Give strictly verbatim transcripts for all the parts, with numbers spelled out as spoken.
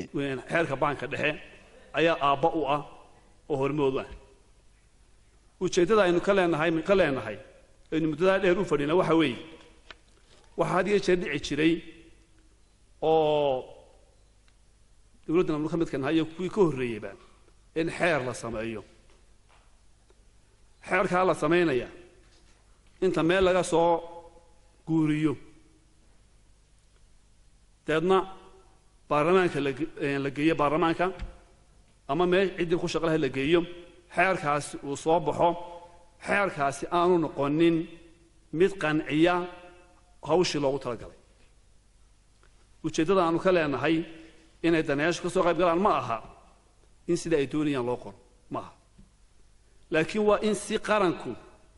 xeerka baanka dhexe ayaa aabba u ah oo hormood ah ujeedada aynu ka leenahay ka leenahay aynu muddada dheer u fadhina waxa weeye waxa had iyo jeer dhici jiray oo dawladda marka mid kan hayo kuwii ka horreeyayba in xeer la sameeyo xeerka la sameynaya inta meel laga soo guuriyo dadna baarlamaanka la geeyo baarlamaanka ama meel cid ku shaqo la geeyo xeerkaasi uu soo baxo xeerkaasi aanu noqonin mid qanciya hawshii loogu talagalay ujeedada aanu ka leenahay inay daneeyaashu ka soo qayb galaan ma aha in sida ay doonayaan loo qoro ma aha laakiin waa in si qaranku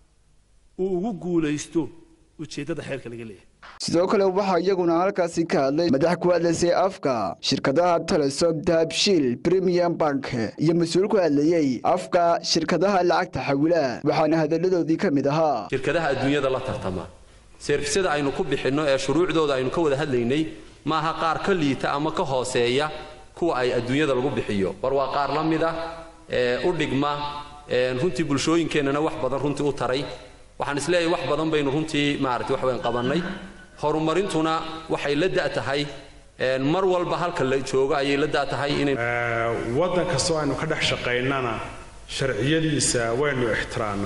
uu ugu guulaysto ujeedada xeerka laga leeyahay sidoo kale waxa iyaguna halkaasi ka hadlay madax ku hadlaysay afka shirkadaha Telesom Dahabshiil Premium Bank iyo mas'uul ku hadlayay afka shirkadaha lacagta xawila waxaana hadaladoodii ka mid ahaa shirkadaha adduunyada la tartama serviceda aynu ku bixino ee shuruucdooda aynu ka wada hadlaynay ma aha qaar ka liita ama ka hooseeya kuwa ay adduunyada lagu bixiyo war waa qaar la mid ah ee u dhigma runtii bulshooyinkeenana wax badan runtii u taray waxaan isleeyahay wax badan baynu runtii maartay wax weyn qabanay horumarintuna waxay la daatahay mar walba halka la joogo ayay la daatahay in wadan kasto aynu ka dhex shaqeynana sharciyadiisa waynu ixtiraamna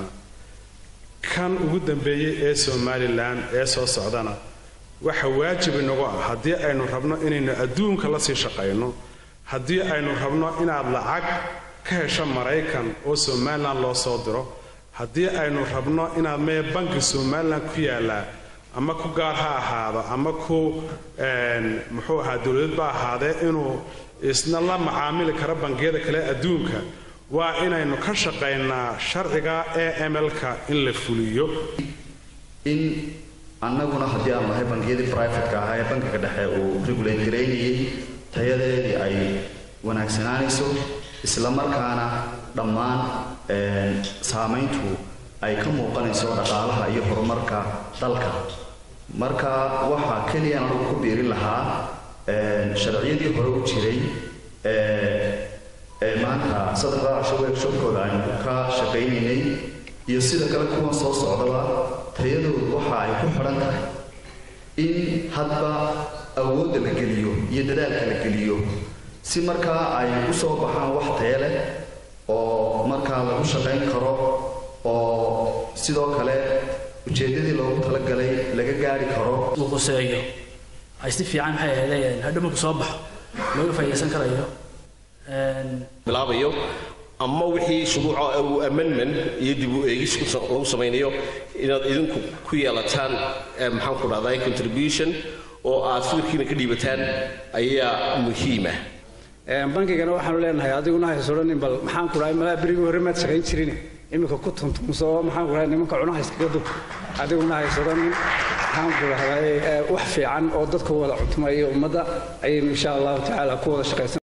kan ugu dambeeyay ee Somaliland ee soo socdana waxa waajib inagu ah hadii aynu rabno inaynu adduunka la sii shaqeyno hadii aynu rabno inaad lacag ka hesho Mareykan oo Somaliland loo soo diro hadii aynu rabno inaad mee banki Somaliland ku yaala ama ku gaar ha ahaado ama ku een muxuu ahaa dawlad ba ahaade inuu isna la macaamil kara bangiyada kale adduunka waa inaynu ka shaqeynaa sharciga ee M L-ka in la fuliyo in annaguna hadii aan lahayn bangiyada private ka ah ee bankiga dhexe uu regulate gareeyay tayadeedii ay wanaagsanaaneeyso isla markaana dhammaan ee saameyntu ay ka muuqanayso dhaqaalaha iyo horumarka dalka marka waxa kaliya aan ku biirin lahaa ee sharciyadii hore u jiray ee ee maanta saddex shaqo shaqooda aynu ka shaqeynay iyo sidoo kale kuwa soo socdaba tayadoodu waxa ay ku xiran tahay in hadba awood la geliyo iyo dadaalka la geliyo si marka ay u soo baxaan wax tayo leh oo marka lagu shaqeyn karo oo sidoo kale ujeedadii loogu tala galay laga gaari karo uu qoseeyo ay si fiican waxay helayeen hadhow ku soo baxo loo faa'iideysan karayo een bilaabayo ama wixii shuruuc oo amendment iyo dib u eegis lagu sameeyo inaad idinku ku yeelataan maxaan ku raadayay contribution oo aad fikirkiina ka dhiibataan ayaa muhiim ah een bankigana waxaan leenahay adiguna hay sooranin bal maxaan ku raay malaa bariga hore ma shaqeyn jirin imika ku tuntumso maxaan ku raay nimanka cunaha iskaga dub adiguna hay sooranin maxaan ku raay wax fiican oo dadku wada cuntumayo umada ay insha Allah taala ku wada shaqeeysan